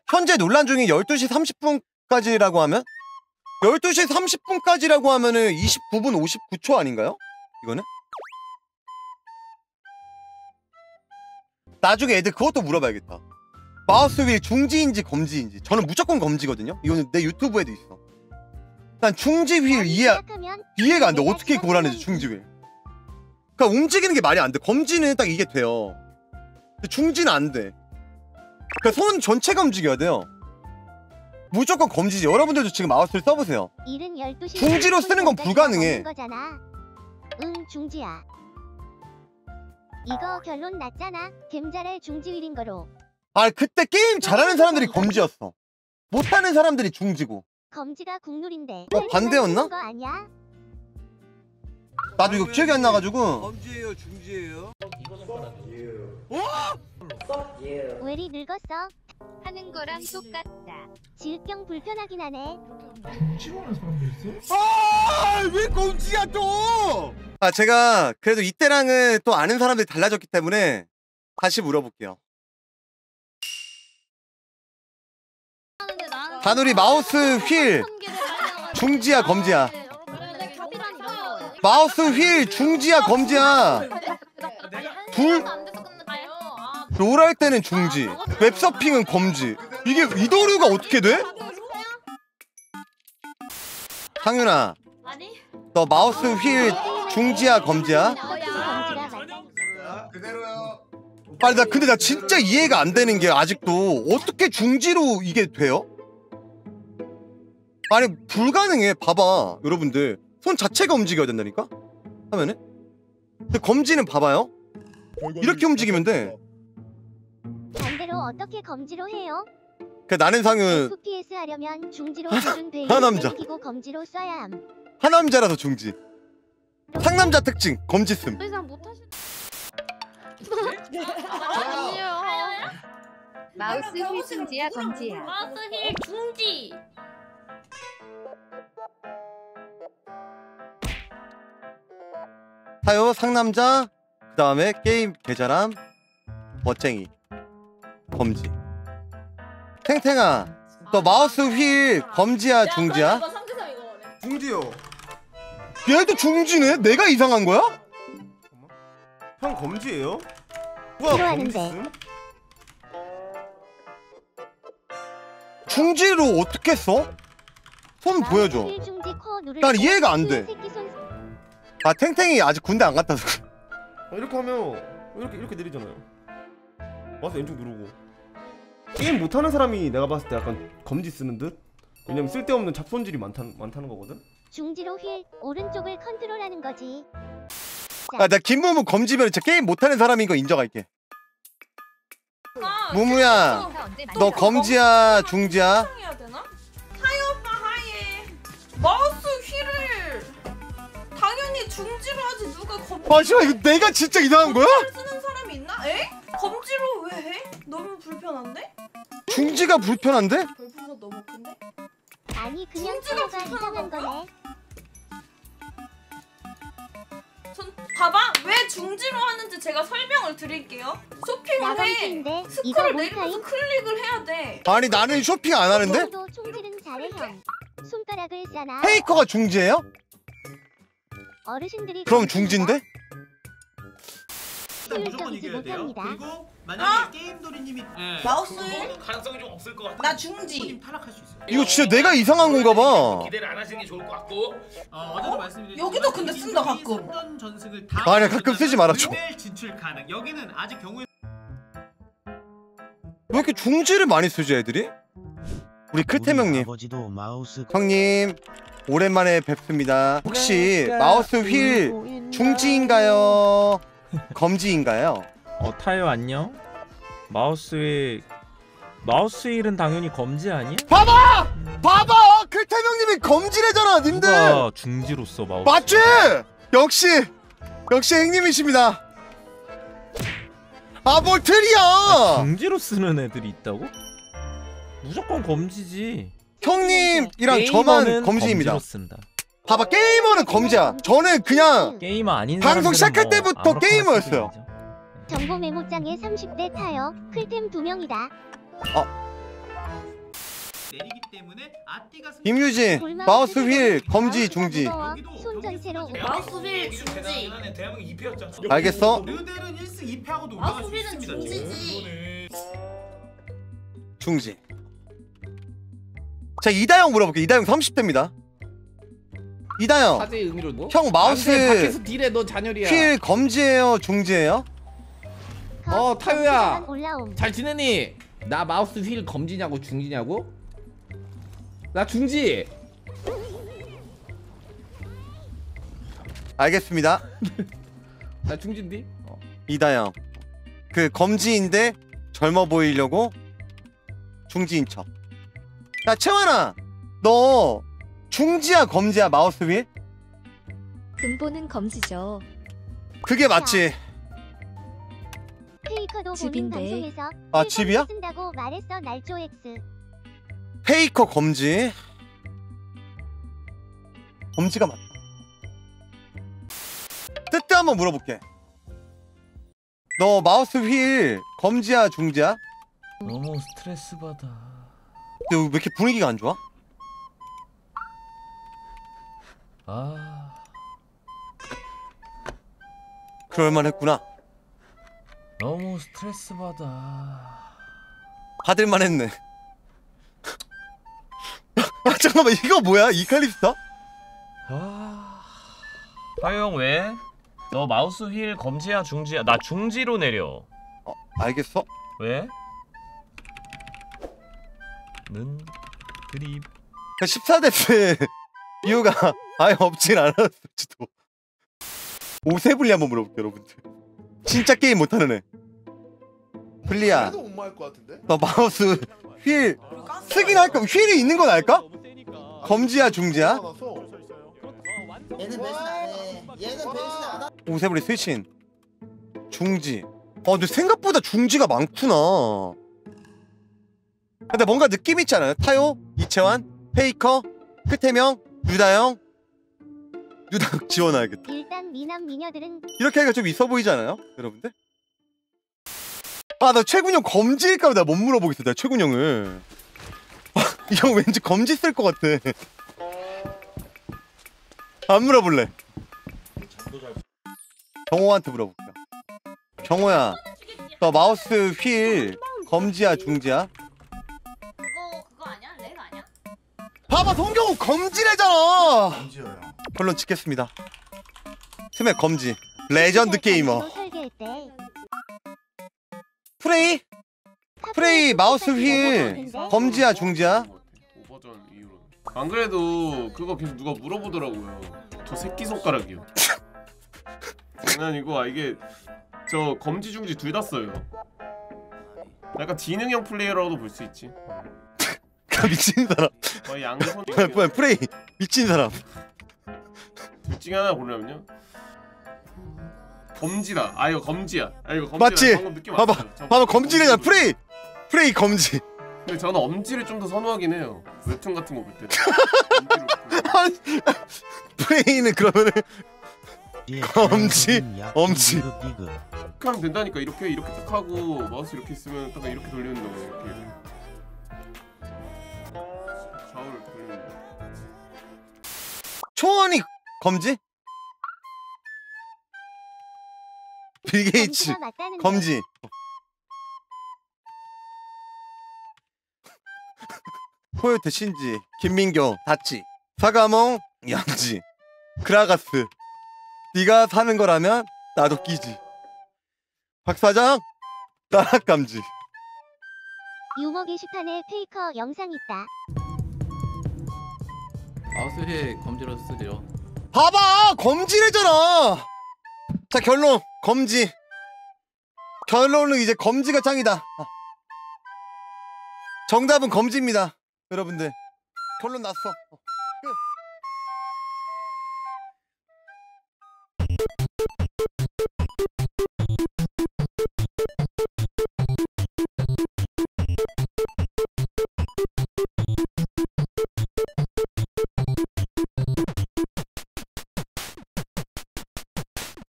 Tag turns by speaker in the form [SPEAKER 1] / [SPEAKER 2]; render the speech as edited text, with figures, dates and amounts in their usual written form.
[SPEAKER 1] 현재 논란 중인 12시 30분까지라고 하면? 12시 30분까지라고 하면은 29분 59초 아닌가요? 이거는? 나중에 애들 그것도 물어봐야겠다. 마우스 휠 중지인지 검지인지. 저는 무조건 검지거든요? 이거는 내 유튜브에도 있어. 난 중지 휠 이해가 안 돼. 어떻게 그걸 하는지 중지 휠. 그러니까 움직이는 게 말이 안 돼. 검지는 딱 이게 돼요. 근데 중지는 안 돼. 그러니까 손 전체가 움직여야 돼요. 무조건 검지지. 여러분들도 지금 마우스를 써보세요. 중지로 쓰는 건 불가능해.
[SPEAKER 2] 응, 중지야. 이거 결론 났잖아. 겜잘할 중지휠인 거로.
[SPEAKER 1] 아, 그때 게임 잘하는 사람들이 검지였어. 못하는 사람들이 중지고.
[SPEAKER 2] 검지가 국룰인데.
[SPEAKER 1] 반대였나?
[SPEAKER 2] 거 아니야?
[SPEAKER 1] 나도 이거 기억이 안 나가지고.
[SPEAKER 3] 검지예요, 중지예요?
[SPEAKER 2] 웰이 늙었어.
[SPEAKER 4] 하는 거랑 똑같다.
[SPEAKER 2] 지읒경 불편하긴 하네.
[SPEAKER 5] 중지하는 사람도 있어?
[SPEAKER 1] 아, 왜 검지야 또? 아, 제가 그래도 이때랑은 또 아는 사람들이 달라졌기 때문에 다시 물어볼게요. 다누리 마우스 휠 중지야 검지야? 마우스 휠 중지야 검지야? 롤할 때는 중지, 웹서핑은 검지. 이게 이도류가 어떻게 돼? 상윤아, 너 마우스 휠 중지야 검지야?
[SPEAKER 3] 그대로요.
[SPEAKER 1] 아니 근데 나 진짜 이해가 안 되는 게 아직도 어떻게 중지로 이게 돼요? 아니 불가능해. 봐봐 여러분들, 손 자체가 움직여야 된다니까? 하면은? 근데 검지는 봐봐요, 이렇게 움직이면 돼.
[SPEAKER 2] 반대로 어떻게 검지로 해요?
[SPEAKER 1] 그 나는 상윤
[SPEAKER 2] FPS 하려면 중지로 기준 베일
[SPEAKER 1] 하남자.
[SPEAKER 2] 끼고 검지로 써야 함.
[SPEAKER 1] 하남자라서 중지. 상남자 특징 검지 씀.
[SPEAKER 4] 더 이상 못하시.
[SPEAKER 3] 아니에요.
[SPEAKER 4] 마우스 휠 중지야 검지야.
[SPEAKER 6] 마우스 힐 중지.
[SPEAKER 1] 타요 상남자, 그 다음에 게임 개잘함 멋쟁이 검지. 탱탱아, 너 마우스 휠 검지야 중지야?
[SPEAKER 3] 중지요.
[SPEAKER 1] 얘도 중지네? 내가 이상한 거야?
[SPEAKER 3] 형 검지예요?
[SPEAKER 2] 필요하는데.
[SPEAKER 1] 중지로 어떻게 써? 손 보여줘.
[SPEAKER 2] 마우스 휠 중지 코어 누르고
[SPEAKER 1] 난 이해가 안 돼.
[SPEAKER 2] 새끼 손
[SPEAKER 1] 아, 탱탱이 아직 군대 안 갔다.
[SPEAKER 3] 이렇게 하면 이렇게 내리잖아요. 와서 왼쪽 누르고. 게임 못하는 사람이 내가 봤을 때 약간 검지 쓰는 듯? 왜냐면 쓸데없는 잡손질이 많다는 거거든?
[SPEAKER 2] 중지로 휠 오른쪽을 컨트롤하는 거지.
[SPEAKER 1] 아, 나 김무무 검지면 진짜 게임 못하는 사람인 거 인정할게. 무무야, 너 검지야 중지야?
[SPEAKER 7] 하이 오빠 하이. 마우스 휠을 당연히 중지로 하지. 누가 검지로
[SPEAKER 1] 아 씨발, 이거 내가 진짜 이상한 거야?
[SPEAKER 7] 쓰는 사람이 있나? 에? 검지로 왜 해? 너무 불편한데?
[SPEAKER 1] 중지가 불편한데?
[SPEAKER 7] 별풍선 너무 큰데?
[SPEAKER 2] 아니 그냥
[SPEAKER 7] 중지가
[SPEAKER 2] 코어가 이상한 거네.
[SPEAKER 7] 전 봐봐. 왜 중지로 하는지 제가 설명을 드릴게요. 쇼핑을 해.
[SPEAKER 2] 나감지인데 이거
[SPEAKER 7] 스크롤
[SPEAKER 2] 못
[SPEAKER 7] 내리면서
[SPEAKER 2] 타임?
[SPEAKER 7] 클릭을 해야 돼.
[SPEAKER 1] 아니 나는 쇼핑 안 하는데?
[SPEAKER 2] 너도 총질은 잘해 형. 손가락을 싸나.
[SPEAKER 1] 페이커가 중지예요?
[SPEAKER 2] 어르신들이
[SPEAKER 1] 그럼 중지인데?
[SPEAKER 8] 무조건 이겨야 돼요.
[SPEAKER 2] 못합니다.
[SPEAKER 8] 그리고 만약에 게임돌이님이
[SPEAKER 7] 마우스
[SPEAKER 8] 가능성이 좀 없을 것 같아요.
[SPEAKER 7] 나 중지.
[SPEAKER 8] 손님 탈락할 수 있어요.
[SPEAKER 1] 이거 진짜 내가 이상한 건가 봐.
[SPEAKER 8] 기대를 안 하시는 게 좋을 것 같고. 어제도 말씀드렸지만
[SPEAKER 7] 여기도 근데 쓴다, 가끔.
[SPEAKER 8] 승전 전승을 다
[SPEAKER 1] 아니야, 가끔 쓰지 말아줘.
[SPEAKER 8] 불멸 진출 가능. 여기는 아직 경우에
[SPEAKER 1] 왜 이렇게 중지를 많이 쓰지 애들이? 우리 클템 형님.
[SPEAKER 9] 아버지도 마우스
[SPEAKER 1] 형님 오랜만에 뵙습니다. 혹시 마우스 휠 중지인가요? 검지인가요?
[SPEAKER 10] 타요 안녕. 마우스 휠은 당연히 검지 아니야?
[SPEAKER 1] 봐봐! 클템 형님이 검지래잖아 님들.
[SPEAKER 10] 누가 중지로 써 마우스?
[SPEAKER 1] 맞지? 역시 형님이십니다. 아 뭘 틀이야.
[SPEAKER 10] 중지로 쓰는 애들이 있다고? 무조건 검지지.
[SPEAKER 1] 형님이랑 저만 검지입니다.
[SPEAKER 10] 검지로 쓴다.
[SPEAKER 1] 봐봐, 게이머는 검지야. 저는 그냥
[SPEAKER 10] 게이머 아닌
[SPEAKER 1] 방송 시작할
[SPEAKER 10] 사람들은
[SPEAKER 1] 때부터
[SPEAKER 10] 아무렇게나
[SPEAKER 1] 게이머였어요.
[SPEAKER 10] 쓰는 거죠.
[SPEAKER 2] 정보 메모장에 30대 타요. 클템 2명이다.
[SPEAKER 8] 내리기 때문에 아띠가
[SPEAKER 1] 김유진 마우스 휠 검지 중지.
[SPEAKER 2] 손 전체로
[SPEAKER 7] 마우스 휠 중지.
[SPEAKER 8] 대한민국 2패였잖아.
[SPEAKER 1] 알겠어?
[SPEAKER 8] 르델은 1승 2패하고도
[SPEAKER 7] 마우스
[SPEAKER 8] 올라갈 수
[SPEAKER 7] 휠은
[SPEAKER 8] 있습니다.
[SPEAKER 7] 중지지.
[SPEAKER 1] 중지. 자 이다영 물어볼게. 이다영 30대입니다. 이다영
[SPEAKER 9] 사제의 의미로 뭐?
[SPEAKER 1] 형 마우스
[SPEAKER 9] 안 돼, 밖에서 딜해 너 잔열이야.
[SPEAKER 1] 휠 검지예요 중지예요?
[SPEAKER 9] 타요야.
[SPEAKER 2] 올라옴.
[SPEAKER 9] 잘 지내니? 나 마우스 휠 검지냐고 중지냐고? 나 중지.
[SPEAKER 1] 알겠습니다.
[SPEAKER 9] 나 중지인데?
[SPEAKER 1] 이다영 그 검지인데 젊어 보이려고 중지인 척. 야 채원아 너 중지야 검지야 마우스 휠?
[SPEAKER 4] 근본은 검지죠.
[SPEAKER 1] 그게 맞지.
[SPEAKER 2] 페이커도 본인
[SPEAKER 4] 집인데.
[SPEAKER 2] 방송에서
[SPEAKER 1] 아,
[SPEAKER 2] 휠
[SPEAKER 1] 집이야?
[SPEAKER 2] 검지 쓴다고 말했어 날조 X.
[SPEAKER 1] 페이커 검지. 검지가 맞다. 뜨뜨 한번 물어볼게. 너 마우스 휠 검지야 중지야?
[SPEAKER 10] 너무 스트레스 받아.
[SPEAKER 1] 근데 왜 이렇게 분위기가 안 좋아?
[SPEAKER 10] 아,
[SPEAKER 1] 그럴만했구나.
[SPEAKER 10] 너무 스트레스 받아.
[SPEAKER 1] 받을만 했네. 아 잠깐만 이거 뭐야? 이칼립스타?
[SPEAKER 10] 아, 타요 형 왜? 너 마우스 휠 검지야 중지야? 나 중지로 내려.
[SPEAKER 1] 알겠어?
[SPEAKER 10] 왜? 는 드립.
[SPEAKER 1] 14대 때 이유가 아예 없진 않았을지도. 오세블리 한번 물어볼게요 여러분들. 진짜 게임 못하는 애. 블리야 너 마우스 휠 쓰긴 할까? 휠이 있는 건 알까? 검지야 중지야?
[SPEAKER 5] 얘는 배신 안해. 얘는 배신 안하.
[SPEAKER 1] 오세블리 스위친 중지. 근데 생각보다 중지가 많구나. 근데 뭔가 느낌 있지 않아요? 타요, 이채환, 페이커, 크태명, 유다영. 유다영 지원해야겠다.
[SPEAKER 2] 일단 미남 미녀들은
[SPEAKER 1] 이렇게 하기가 좀 있어 보이지 않아요? 여러분들? 아 나 최군형 검지일까 봐 나 못 물어보겠어. 내가 최군형을 이 형 왠지 검지 쓸 것 같아. 안 물어볼래. 경호한테 물어볼게요. 경호야 너 마우스 휠 검지야 중지야?
[SPEAKER 7] 그거 아니야? 렉 아니야?
[SPEAKER 1] 봐봐 성경은 검지래잖아.
[SPEAKER 5] 검지예요.
[SPEAKER 1] 결론 짓겠습니다. 스맥 검지. 레전드 게이머.
[SPEAKER 2] 설계했대.
[SPEAKER 1] 프레이 마우스 휠 검지야 중지야?
[SPEAKER 3] 오버전 이후로. 안 그래도 그거 계속 누가 물어보더라고요. 저 새끼 손가락이요. 장난이고 이게 저 검지 중지 둘 다 써요. 약간 지능형 플레이어라고도 볼 수 있지.
[SPEAKER 1] 그 미친 사람.
[SPEAKER 3] 거의 양손.
[SPEAKER 1] 뭐야 프레이 미친 사람.
[SPEAKER 3] 둘 중에 하나 고르면요. 검지다. 이거 검지야. 이거 검지다.
[SPEAKER 1] 맞지?
[SPEAKER 3] 방금 느낌
[SPEAKER 1] 봐봐
[SPEAKER 3] 왔어요. 저
[SPEAKER 1] 봐봐 검지래잖아. 프레이 검지.
[SPEAKER 3] 근데 저는 엄지를 좀 더 선호하긴 해요. 웹툰 같은 거 볼 때.
[SPEAKER 1] 프레이는 그러면은 검지 엄지.
[SPEAKER 3] 이렇게 하면 된다니까. 이렇게 딱 하고 마우스 이렇게 있으면 딱 이렇게 돌리는 거예요. 이렇게 좌우를 돌리는 거.
[SPEAKER 1] 초원이 검지? 빌 게이츠
[SPEAKER 2] 검지가 맞다는데.
[SPEAKER 1] 검지. 코요테 신지 김민경 다치 사과몽 양지 그라가스. 네가 사는 거라면 나도 끼지. 박사장 따락감지.
[SPEAKER 2] 유머 게시판에 페이커 영상 있다.
[SPEAKER 9] 마우스 휠 검지로 쓰죠.
[SPEAKER 1] 봐봐 검지래잖아. 자 결론 검지. 결론은 이제 검지가 짱이다. 정답은 검지입니다 여러분들. 결론 났어.